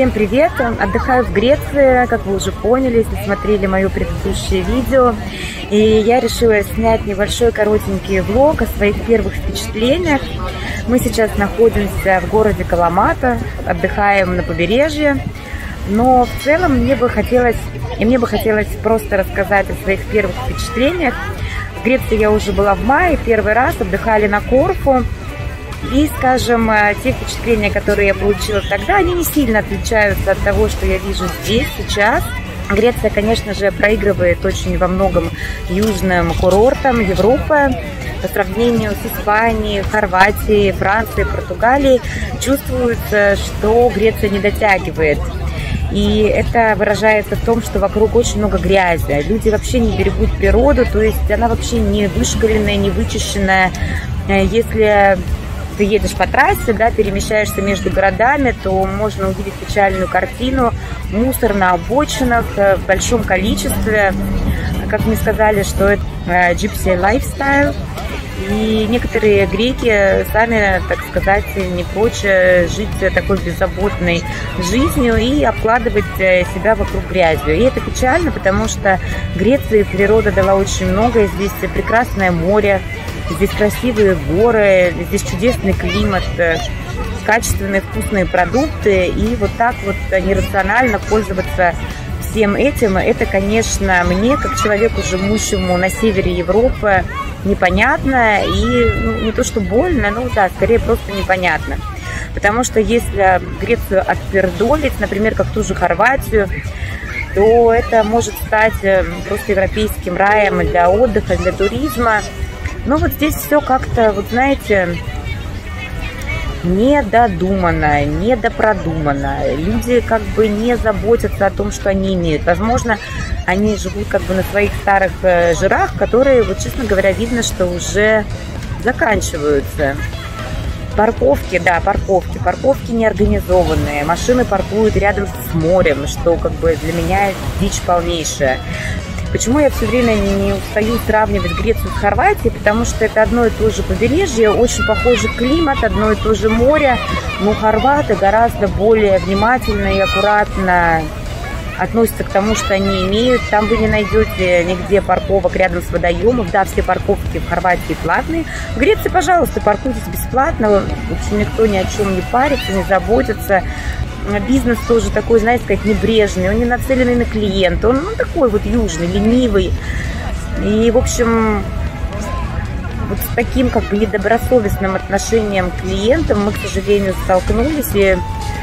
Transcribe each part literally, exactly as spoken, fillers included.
Всем привет! Отдыхаю в Греции, как вы уже поняли, если смотрели мое предыдущее видео. И я решила снять небольшой коротенький влог о своих первых впечатлениях. Мы сейчас находимся в городе Каламата, отдыхаем на побережье. Но в целом мне бы хотелось, и мне бы хотелось просто рассказать о своих первых впечатлениях. В Греции я уже была в мае, первый раз отдыхали на Корфу. И, скажем, те впечатления, которые я получила тогда, они не сильно отличаются от того, что я вижу здесь, сейчас. Греция, конечно же, проигрывает очень во многом южным курортам Европы. По сравнению с Испанией, Хорватией, Францией, Португалией, чувствуется, что Греция не дотягивает. И это выражается в том, что вокруг очень много грязи. Люди вообще не берегут природу, то есть она вообще не вышкаленная, не вычищенная. Если ты едешь по трассе, да, перемещаешься между городами, то можно увидеть печальную картину. Мусор на обочинах в большом количестве. Как мне сказали, что это gypsy lifestyle. И некоторые греки сами, так сказать, не прочь жить такой беззаботной жизнью и обкладывать себя вокруг грязью. И это печально, потому что Греции природа дала очень много. Здесь прекрасное море, здесь красивые горы, здесь чудесный климат, качественные вкусные продукты. И вот так вот нерационально пользоваться всем этим, это, конечно, мне, как человеку, живущему на севере Европы, непонятно и ну, не то что больно, но да, скорее просто непонятно. Потому что если Грецию отпердолить, например, как ту же Хорватию, то это может стать просто европейским раем для отдыха, для туризма. Но вот здесь все как-то, вот знаете, недодумано, недопродумано. Люди как бы не заботятся о том, что они имеют. Возможно, они живут как бы на своих старых жирах, которые, вот честно говоря, видно, что уже заканчиваются. Парковки, да, парковки. Парковки неорганизованные. Машины паркуют рядом с морем, что как бы для меня дичь полнейшая. Почему я все время не устаю сравнивать Грецию с Хорватией? Потому что это одно и то же побережье, очень похожий климат, одно и то же море. Но хорваты гораздо более внимательно и аккуратно относятся к тому, что они имеют. Там вы не найдете нигде парковок рядом с водоемом. Да, все парковки в Хорватии платные. В Греции, пожалуйста, паркуйтесь бесплатно. В общем, никто ни о чем не парится, не заботится. Бизнес тоже такой, знаете, сказать, небрежный, он не нацеленный на клиента, он ну, такой вот южный, ленивый. И, в общем, вот с таким как бы недобросовестным отношением к клиентам мы, к сожалению, столкнулись. И,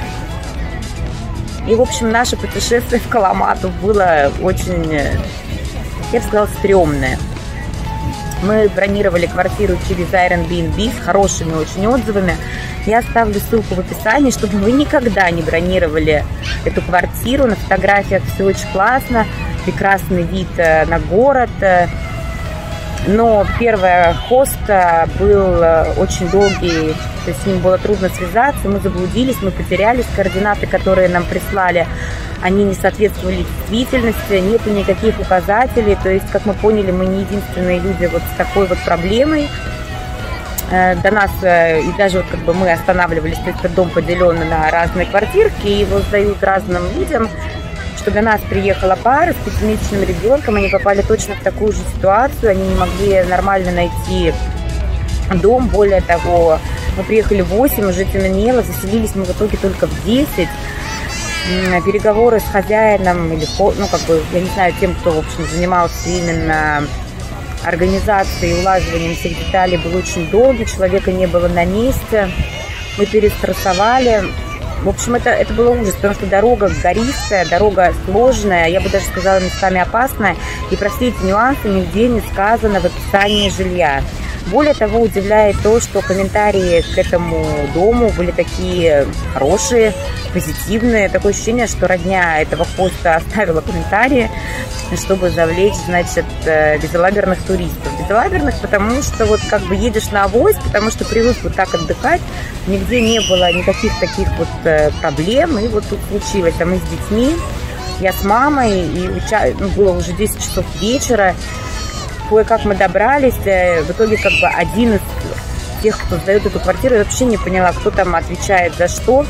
и в общем, наше путешествие в Каламату было очень, я бы сказала, стрёмное. Мы бронировали квартиру через Airbnb с хорошими очень отзывами. Я оставлю ссылку в описании, чтобы вы никогда не бронировали эту квартиру. На фотографиях все очень классно, прекрасный вид на город. Но первый хост был очень долгий, то есть с ним было трудно связаться. Мы заблудились, мы потерялись. Координаты, которые нам прислали, они не соответствовали действительности, нету никаких указателей. То есть, как мы поняли, мы не единственные люди вот с такой вот проблемой. До нас, и даже вот как бы мы останавливались, то есть этот дом поделен на разные квартирки, и его сдают разным людям, что до нас приехала пара с пятимесячным ребенком, они попали точно в такую же ситуацию, они не могли нормально найти дом, более того, мы приехали в восемь, уже темнело, заселились мы в итоге только в десять. Переговоры с хозяином, или, ну, как бы, я не знаю, тем, кто, в общем, занимался именно организацией и улаживанием всех деталей, был очень долгий, человека не было на месте, мы перестрессовали. В общем, это, это было ужас, потому что дорога гористая, дорога сложная, я бы даже сказала, местами опасная, и про все эти нюансы нигде не сказано в описании жилья. Более того, удивляет то, что комментарии к этому дому были такие хорошие, позитивные. Такое ощущение, что родня этого хоста оставила комментарии, чтобы завлечь, значит, безалаберных туристов. Безалаберных, потому что вот как бы едешь на авось, потому что привык вот так отдыхать, нигде не было никаких таких вот проблем, и вот тут случилось. А мы с детьми, я с мамой, и ну, было уже десять часов вечера, кое-как мы добрались, в итоге как бы один из тех, кто сдает эту квартиру, я вообще не поняла, кто там отвечает за что.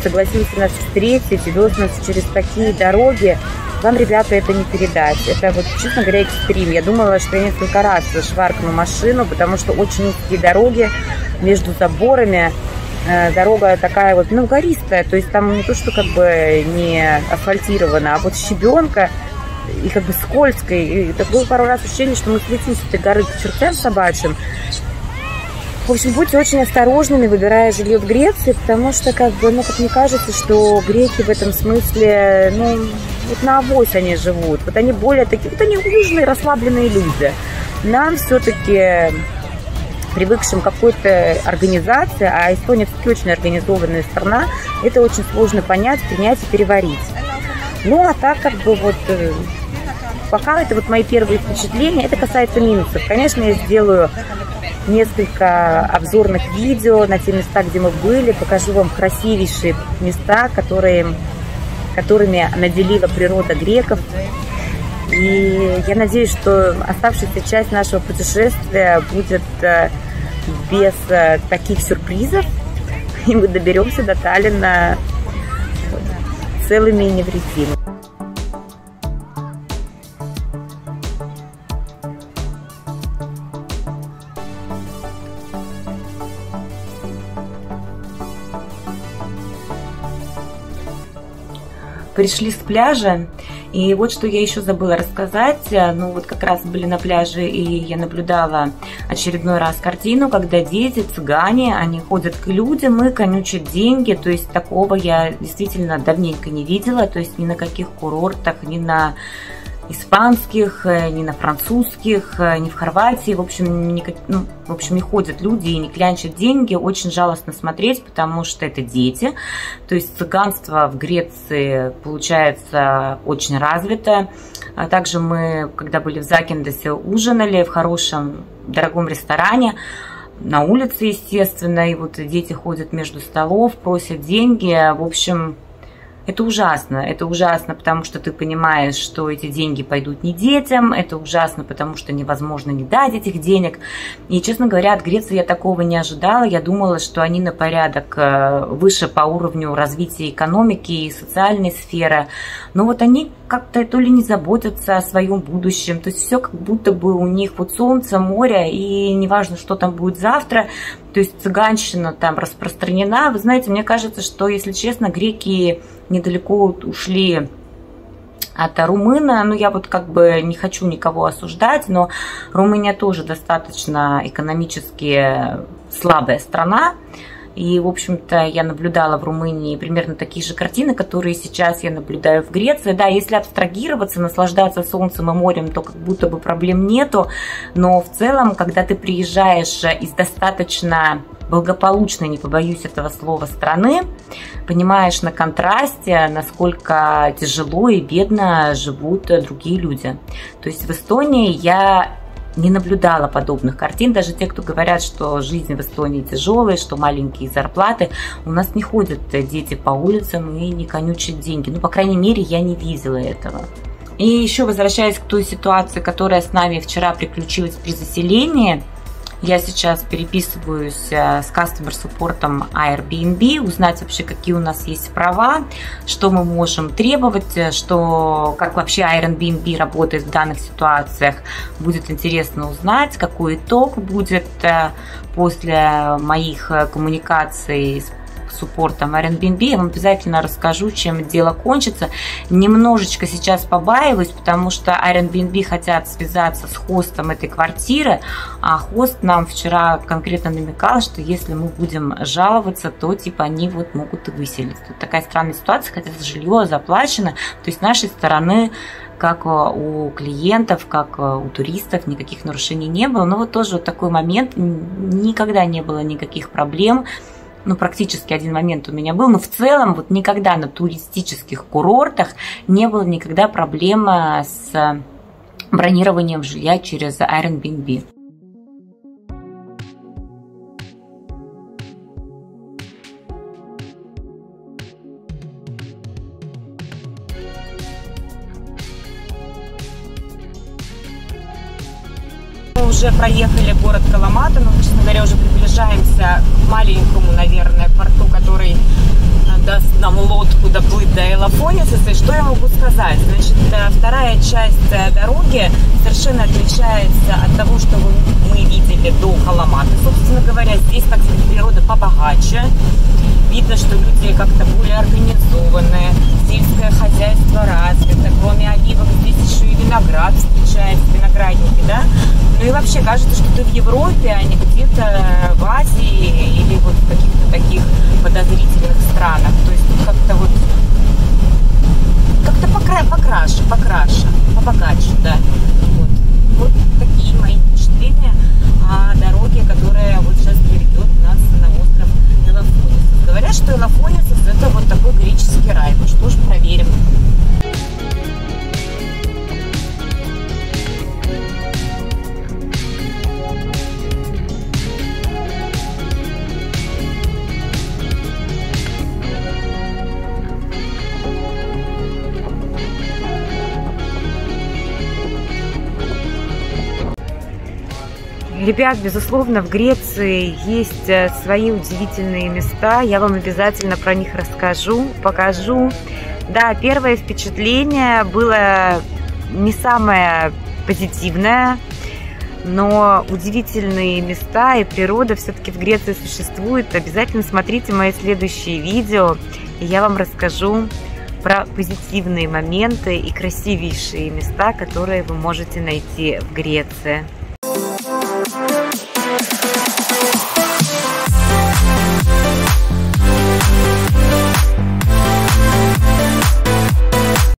согласился нас встретить и вез нас через такие дороги. Вам, ребята, это не передать. Это вот, честно говоря, экстрим. Я думала, что я несколько раз шваркну машину, потому что очень узкие дороги между заборами. Дорога такая вот, ну, гористая. То есть там не то, что как бы не асфальтировано, а вот щебенка и как бы скользкая. И так было пару раз ощущение, что мы слетим с этой горы к чертям собачьим. В общем, будьте очень осторожными, выбирая жилье в Греции, потому что, как бы, ну, как мне кажется, что греки в этом смысле, ну, вот на авось они живут. Вот они более такие, вот они южные, расслабленные люди. Нам все-таки, привыкшим к какой-то организации, а Эстония все-таки очень организованная страна, это очень сложно понять, принять и переварить. Ну, а так, как бы, вот, пока это вот мои первые впечатления, это касается минусов. Конечно, я сделаю несколько обзорных видео на те места, где мы были, покажу вам красивейшие места, которые, которыми наделила природа греков. И я надеюсь, что оставшаяся часть нашего путешествия будет без таких сюрпризов, и мы доберемся до Таллина целыми и невредимыми. Пришли с пляжа, и вот что я еще забыла рассказать. Ну вот как раз были на пляже, и я наблюдала очередной раз картину, когда дети, цыгане, они ходят к людям и конючат деньги. То есть такого я действительно давненько не видела. То есть ни на каких курортах, ни на испанских, ни на французских, ни в Хорватии, в общем, никак, ну, в общем, не ходят люди и не клянчат деньги. Очень жалостно смотреть, потому что это дети. То есть цыганство в Греции получается очень развито. А также мы, когда были в Закиндосе, ужинали в хорошем, дорогом ресторане. На улице, естественно, и вот дети ходят между столов, просят деньги. В общем, это ужасно, это ужасно, потому что ты понимаешь, что эти деньги пойдут не детям, это ужасно, потому что невозможно не дать этих денег. И, честно говоря, от Греции я такого не ожидала. Я думала, что они на порядок выше по уровню развития экономики и социальной сферы. Но вот они как-то то ли не заботятся о своем будущем, то есть все как будто бы у них вот солнце, море, и неважно, что там будет завтра. То есть цыганщина там распространена. Вы знаете, мне кажется, что, если честно, греки недалеко ушли от румына. Ну, я вот как бы не хочу никого осуждать, но Румыния тоже достаточно экономически слабая страна. И, в общем-то, я наблюдала в Румынии примерно такие же картины, которые сейчас я наблюдаю в Греции. Да, если абстрагироваться, наслаждаться солнцем и морем, то как будто бы проблем нету. Но в целом, когда ты приезжаешь из достаточно благополучной, не побоюсь этого слова, страны, понимаешь на контрасте, насколько тяжело и бедно живут другие люди. То есть в Эстонии я не наблюдала подобных картин. Даже те, кто говорят, что жизнь в Эстонии тяжелая, что маленькие зарплаты, у нас не ходят дети по улицам и не конючат деньги. Ну, по крайней мере, я не видела этого. И еще возвращаясь к той ситуации, которая с нами вчера приключилась при заселении, я сейчас переписываюсь с customer support'ом Airbnb, узнать вообще, какие у нас есть права, что мы можем требовать, что, как вообще Airbnb работает в данных ситуациях. Будет интересно узнать, какой итог будет после моих коммуникаций с суппортом Airbnb. Я вам обязательно расскажу, чем дело кончится. Немножечко сейчас побаиваюсь, потому что Airbnb хотят связаться с хостом этой квартиры, а хост нам вчера конкретно намекал, что если мы будем жаловаться, то типа они вот могут и выселить. Тут такая странная ситуация, хотя жилье заплачено, то есть с нашей стороны, как у клиентов, как у туристов, никаких нарушений не было. Но вот тоже вот такой момент, никогда не было никаких проблем. Ну, практически один момент у меня был, но в целом вот никогда на туристических курортах не было никогда проблемы с бронированием жилья через Airbnb. уже проехали город Каламата, но, честно говоря, уже приближаемся к маленькому, наверное, порту, который даст нам лодку доплыть до Элафонисос. И что я могу сказать? Значит, вторая часть дороги совершенно отличается от того, что мы видели до Каламаты. Собственно говоря, здесь, так сказать, природа побогаче. Видно, что люди как-то более организованные, сельское хозяйство развито. Кроме оливок здесь еще и виноград встречается, виноградники, да? Ну и вообще кажется, что ты в Европе, а не где-то в Азии или вот в каких-то таких подозрительных странах. То есть тут как-то вот как-то покра покраше, покраше, побогаче, да. Вот. Вот такие мои впечатления о дороге, которая вот сейчас приведет нас на остров Элафонисос. Говорят, что Элафонисос — это вот такой греческий рай. Ну что ж, проверим. Ребят, безусловно, в Греции есть свои удивительные места. Я вам обязательно про них расскажу, покажу. Да, первое впечатление было не самое позитивное, но удивительные места и природа все-таки в Греции существует. Обязательно смотрите мои следующие видео, и я вам расскажу про позитивные моменты и красивейшие места, которые вы можете найти в Греции.